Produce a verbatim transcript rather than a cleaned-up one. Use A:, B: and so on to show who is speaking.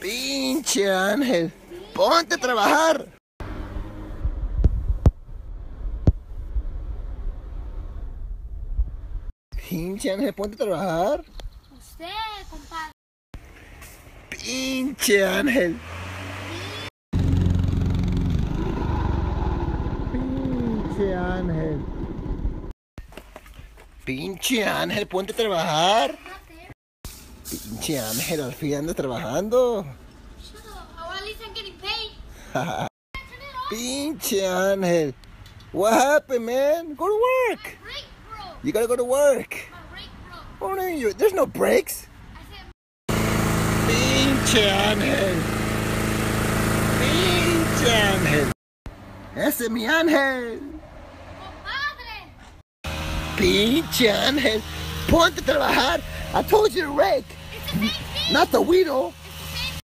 A: Pinche Ángel, ponte a trabajar. Pinche Ángel, ponte a trabajar.
B: Usted, compadre.
A: Pinche Ángel. Pinche Ángel. Pinche Ángel, ponte a trabajar. Pinche Ángel, al fin anda trabajando.
B: Shut up. Oh, at least I'm getting paid.
A: Pinche Ángel. What happened, man? Go to work.
B: Break, bro.
A: You gotta go to work.
B: My break, bro.
A: Oh, no, you, there's no breaks.
B: I said,
A: Pinche Ángel. Pinche Ángel. Ese es mi Ángel.
B: compadre.
A: Pinche Ángel. Ponte a trabajar. I told you to rake.
B: It's the same thing.
A: Not the Weedle.